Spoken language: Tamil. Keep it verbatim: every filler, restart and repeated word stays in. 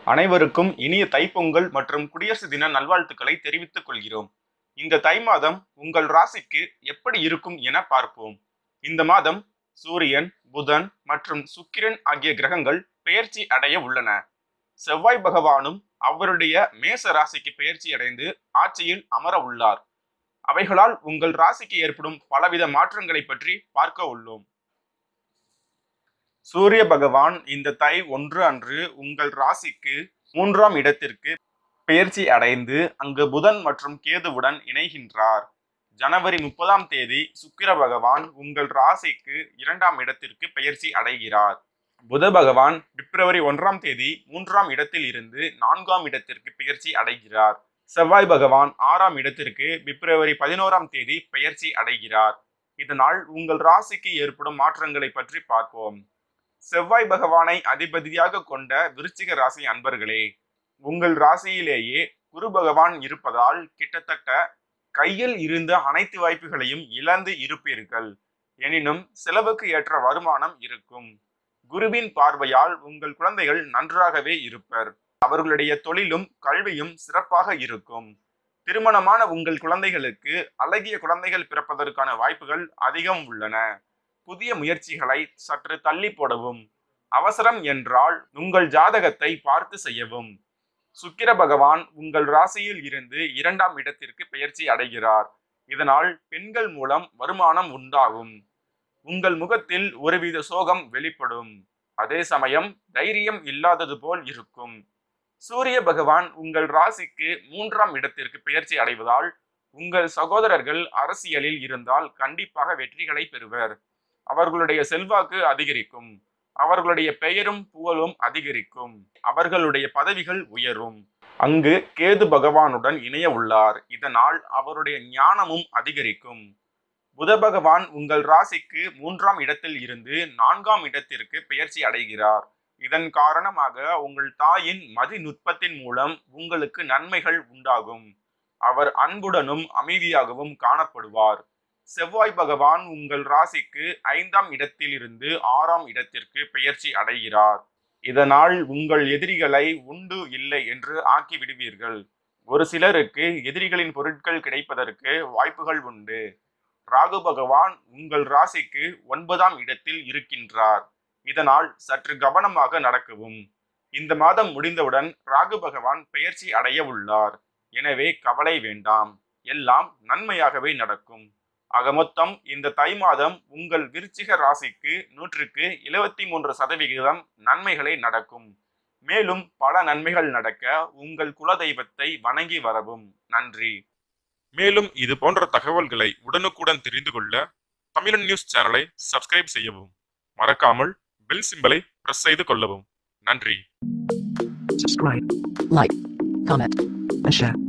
அனைவருக்கும் இனிய தைப்பொங்கல் மற்றும் குடியரசு தின நல்வாழ்த்துக்களை தெரிவித்துக் கொள்கிறோம். இந்த தை மாதம் உங்கள் ராசிக்கு எப்படி இருக்கும் என பார்ப்போம். இந்த மாதம் சூரியன், புதன் மற்றும் சுக்கிரன் ஆகிய கிரகங்கள் பெயர்ச்சி அடைய உள்ளன. செவ்வாய் பகவானும் அவருடைய மேச ராசிக்கு பெயர்ச்சி அடைந்து ஆட்சியில் அமர உள்ளார். அவைகளால் உங்கள் ராசிக்கு ஏற்படும் பலவித மாற்றங்களை பற்றி பார்க்க உள்ளோம். சூரிய பகவான் இந்த தை ஒன்று அன்று உங்கள் ராசிக்கு மூன்றாம் இடத்திற்கு பெயர்ச்சி அடைந்து அங்கு புதன் மற்றும் கேதுவுடன் இணைகின்றார். ஜனவரி முப்பதாம் தேதி சுக்கிர பகவான் உங்கள் ராசிக்கு இரண்டாம் இடத்திற்கு பெயர்ச்சி அடைகிறார். புத பகவான் பிப்ரவரி ஒன்றாம் தேதி மூன்றாம் இடத்தில் இருந்து நான்காம் இடத்திற்கு பெயர்ச்சி அடைகிறார். செவ்வாய் பகவான் ஆறாம் இடத்திற்கு பிப்ரவரி பதினோராம் தேதி பெயர்ச்சி அடைகிறார். இதனால் உங்கள் ராசிக்கு ஏற்படும் மாற்றங்களை பற்றி பார்ப்போம். செவ்வாய் பகவானை அதிபதியாக கொண்ட விருச்சிக ராசி அன்பர்களே, உங்கள் ராசியிலேயே குரு பகவான் இருப்பதால் கிட்டத்தட்ட கையில் இருந்த அனைத்து வாய்ப்புகளையும் இழந்து இருப்பீர்கள். எனினும் செலவுக்கு ஏற்ற வருமானம் இருக்கும். குருவின் பார்வையால் உங்கள் குழந்தைகள் நன்றாகவே இருப்பர். அவர்களுடைய தொழிலும் கல்வியும் சிறப்பாக இருக்கும். திருமணமான உங்கள் குழந்தைகளுக்கு அழகிய குழந்தைகள் பிறப்பதற்கான வாய்ப்புகள் அதிகம் உள்ளன. புதிய முயற்சிகளை சற்று தள்ளி போடவும். அவசரம் என்றால் உங்கள் ஜாதகத்தை பார்த்து செய்யவும். சுக்கிர பகவான் உங்கள் ராசியில் இருந்து இரண்டாம் இடத்திற்கு பெயர்ச்சி அடைகிறார். இதனால் பெண்கள் மூலம் வருமானம் உண்டாகும். உங்கள் முகத்தில் ஒருவித சோகம் வெளிப்படும். அதே சமயம் தைரியம் இல்லாதது போல் இருக்கும். சூரிய பகவான் உங்கள் ராசிக்கு மூன்றாம் இடத்திற்கு பெயர்ச்சி அடைவதால் உங்கள் சகோதரர்கள் அரசியலில் இருந்தால் கண்டிப்பாக வெற்றிகளை பெறுவர். அவர்களுடைய செல்வாக்கு அதிகரிக்கும். அவர்களுடைய பெயரும் புகழும் அதிகரிக்கும். அவர்களுடைய பதவிகள் உயரும். அங்கு கேது பகவானுடன் இணைய உள்ளார். இதனால் அவருடைய ஞானமும் அதிகரிக்கும். புத பகவான் உங்கள் ராசிக்கு மூன்றாம் இடத்தில் இருந்து நான்காம் இடத்திற்கு பெயர்ச்சி அடைகிறார். இதன் காரணமாக உங்கள் தாயின் மதி நுட்பத்தின் மூலம் உங்களுக்கு நன்மைகள் உண்டாகும். அவர் அன்புடனும் அமைதியாகவும் காணப்படுவார். செவ்வாய் பகவான் உங்கள் ராசிக்கு ஐந்தாம் இடத்தில் இருந்து ஆறாம் இடத்திற்கு பெயர்ச்சி அடைகிறார். இதனால் உங்கள் எதிரிகளை உண்டு இல்லை என்று ஆக்கி விடுவீர்கள். ஒரு சிலருக்கு எதிரிகளின் பொருட்கள் கிடைப்பதற்கு வாய்ப்புகள் உண்டு. ராகு பகவான் உங்கள் ராசிக்கு ஒன்பதாம் இடத்தில் இருக்கின்றார். இதனால் சற்று கவனமாக நடக்கவும். இந்த மாதம் முடிந்தவுடன் ராகு பகவான் பெயர்ச்சி அடைய உள்ளார். எனவே கவலை வேண்டாம். எல்லாம் நன்மையாகவே நடக்கும். ஆக மொத்தம் இந்த தை மாதம் உங்கள் விருச்சிக ராசிக்கு நூற்றுக்கு எழுபத்தி மூன்று சதவிகிதம் நன்மைகளை நடக்கும். மேலும் பல நன்மைகள் நடக்க உங்கள் குலதெய்வத்தை வணங்கி வரவும். நன்றி. மேலும் இது போன்ற தகவல்களை உடனுக்குடன் தெரிந்து கொள்ள தமிழன் நியூஸ் சேனலை சப்ஸ்கிரைப் செய்யவும். மறக்காமல் பெல் சிம்பலை பிரஸ் செய்து கொள்ளவும். நன்றி. Subscribe, like, comment, and share.